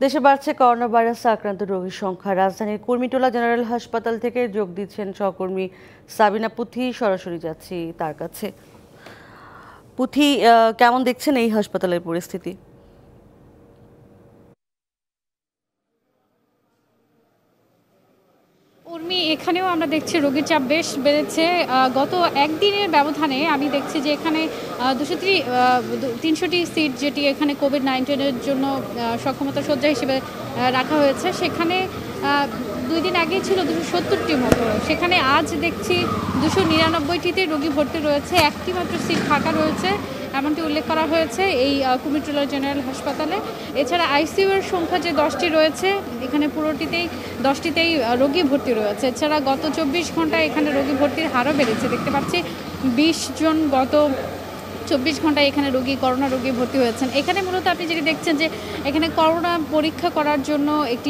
দেশে বাড়ছে করোনা ভাইরাসে আক্রান্ত রোগীর সংখ্যা। রাজধানীর কুর্মিটোলা জেনারেল হাসপাতাল থেকে যোগ দিচ্ছেন সহকর্মী সাবিনা পুথি। সরাসরি যাচ্ছি তার কাছে। পুথি, কেমন দেখছেন এই হাসপাতালের পরিস্থিতি? উর্মি, এখানেও আমরা দেখছি রোগীর চাপ বেশ বেড়েছে। গত একদিনের ব্যবধানে আমি দেখছি যে এখানে 300টি সিট, যেটি এখানে কোভিড-19-এর জন্য সক্ষমতা শয্যা হিসেবে রাখা হয়েছে, সেখানে 2 দিন আগেই ছিল 270টি মতো। সেখানে আজ দেখছি 299টিতে রোগী ভর্তি রয়েছে, একটি মাত্র সিট ফাঁকা রয়েছে এমনটি উল্লেখ করা হয়েছে এই কুর্মিটোলা জেনারেল হাসপাতালে। এছাড়া আইসিইউ এর সংখ্যা যে 10টি রয়েছে, এখানে পুরোটিতেই 10টিতেই রোগী ভর্তি রয়েছে। এছাড়া গত 24 ঘন্টায় এখানে রোগী ভর্তির হারও বেড়েছে। দেখতে পাচ্ছি 20 জন গত 24 ঘন্টায় এখানে করোনা রোগী ভর্তি হয়েছেন। এখানে মূলত আপনি যেটি দেখছেন যে এখানে করোনা পরীক্ষা করার জন্য একটি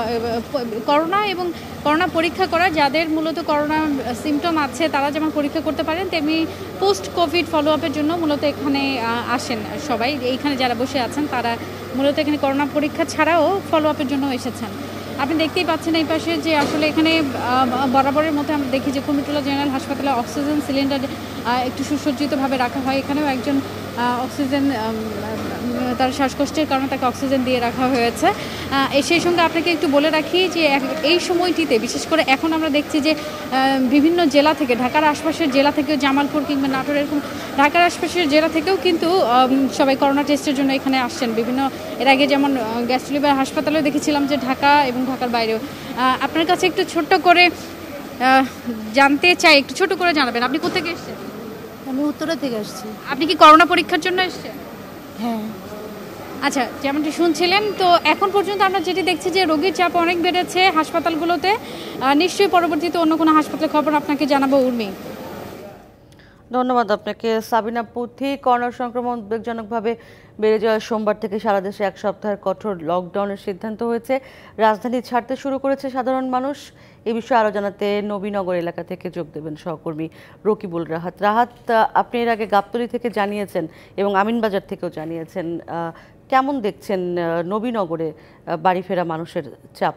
করোনা পরীক্ষা করা, যাদের মূলত করোনা সিমটম আছে তারা যেমন পরীক্ষা করতে পারেন, তেমনি পোস্ট কোভিড ফলো আপের জন্য মূলত এখানে আসেন সবাই। এইখানে যারা বসে আছেন তারা মূলত এখানে করোনা পরীক্ষা ছাড়াও ফলো আপের জন্য এসেছেন। আপনি দেখতেই পাচ্ছেন এই পাশে যে আসলে এখানে বরাবরের মধ্যে আমরা দেখি যে কুর্মিটোলা জেনারেল হাসপাতালে অক্সিজেন সিলিন্ডার একটু সুসজ্জিতভাবে রাখা হয়। এখানেও একজন অক্সিজেন, তার শ্বাসকষ্টের কারণে তাকে অক্সিজেন দিয়ে রাখা হয়েছে। সেই সঙ্গে আপনাকে একটু বলে রাখি যে এই সময়টিতে বিশেষ করে এখন আমরা দেখছি যে বিভিন্ন জেলা থেকে, ঢাকার আশপাশের জেলা থেকেও, জামালপুর কিংবা নাটোর, এরকম ঢাকার আশপাশের জেলা থেকেও কিন্তু সবাই করোনা টেস্টের জন্য এখানে আসছেন। বিভিন্ন এর আগে যেমন গ্যাস্ট্রোলিভার হাসপাতালেও দেখেছিলাম যে ঢাকা এবং ঢাকার বাইরেও। আপনার কাছে একটু ছোট্ট করে জানতে চাই, একটু ছোট করে জানাবেন আপনি কোথা থেকে এসেছেন? আমি উত্তরা থেকে আসছি। আপনি কি করোনা পরীক্ষার জন্য এসেছেন? হ্যাঁ। আচ্ছা, যেমনটি শুনছিলেন, তো এখন পর্যন্ত আমরা যেটি দেখছি যে রোগীর চাপ অনেক বেড়েছে হাসপাতালগুলোতে। নিশ্চয়ই পরবর্তীতে অন্য কোনো হাসপাতালের খবর আপনাকে জানাবো। উর্মি, ধন্যবাদ আপনাকে। সাবিনা পুথি। করোনা সংক্রমণ উদ্বেগজনকভাবে বেড়ে যাওয়ার সোমবার থেকে সারা দেশে 1 সপ্তাহের কঠোর লকডাউনের সিদ্ধান্ত হয়েছে। রাজধানী ছাড়তে শুরু করেছে সাধারণ মানুষ। এই বিষয়ে আরও জানাতে নবীনগর এলাকা থেকে যোগ দেবেন সহকর্মী রকিবুল রাহাত। আপনি এর আগে গাবতলী থেকে জানিয়েছেন এবং আমিনবাজার থেকেও জানিয়েছেন। কেমন দেখছেন নবীনগরে বাড়ি ফেরা মানুষের চাপ?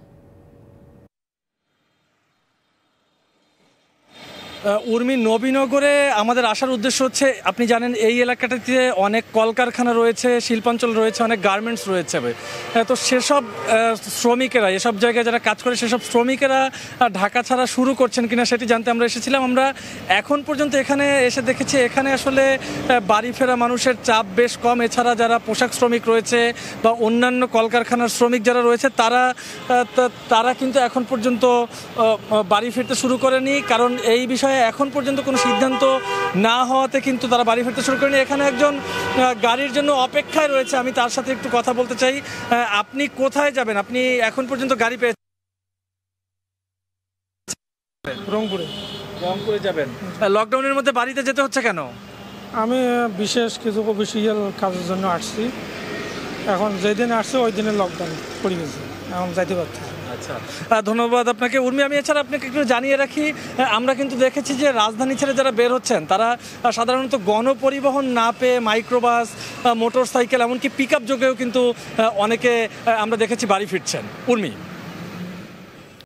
উর্মি, নবীনগরে আমাদের আসার উদ্দেশ্য হচ্ছে, আপনি জানেন এই এলাকাটাতে অনেক কলকারখানা রয়েছে, শিল্পাঞ্চল রয়েছে, অনেক গার্মেন্টস রয়েছে। তো সেসব শ্রমিকেরা, এসব জায়গায় যারা কাজ করে সেসব শ্রমিকেরা ঢাকা ছাড়া শুরু করছেন কিনা সেটি জানতে আমরা এসেছিলাম। আমরা এখন পর্যন্ত এখানে এসে দেখেছি এখানে আসলে বাড়ি ফেরা মানুষের চাপ বেশ কম। এছাড়া যারা পোশাক শ্রমিক রয়েছে বা অন্যান্য কলকারখানার শ্রমিক যারা রয়েছে তারা কিন্তু এখন পর্যন্ত বাড়ি ফিরতে শুরু করেনি, কারণ এই বিষয়ে এখন পর্যন্ত কোনো সিদ্ধান্ত না হওয়াতে কিন্তু তারা বাড়ি ফিরতে শুরু করেনি। এখানে একজন গাড়ির জন্য অপেক্ষায় রয়েছে, আমি তার সাথে একটু কথা বলতে চাই। আপনি কোথায় যাবেন? আপনি এখন পর্যন্ত গাড়ি পেয়েছেন? রংপুরে যাবেন। লকডাউনের মধ্যে বাড়িতে যেতে হচ্ছে কেন? আমি বিশেষ কিছু অফিসিয়াল কাজের জন্য আসছি। এখন যেদিন আসছে ওই দিনে লকডাউন পড়ে গেছে, এখন যাইতে পারছি। আচ্ছা, ধন্যবাদ আপনাকে। উর্মি, আমি এছাড়া আপনাকে একটু জানিয়ে রাখি, আমরা কিন্তু দেখেছি যে রাজধানী ছেড়ে যারা বের হচ্ছেন তারা সাধারণত গণপরিবহন না পেয়ে মাইক্রোবাস, মোটর সাইকেল, এমনকি পিক আপ যোগেও কিন্তু অনেকে আমরা দেখেছি বাড়ি ফিরছেন। উর্মি।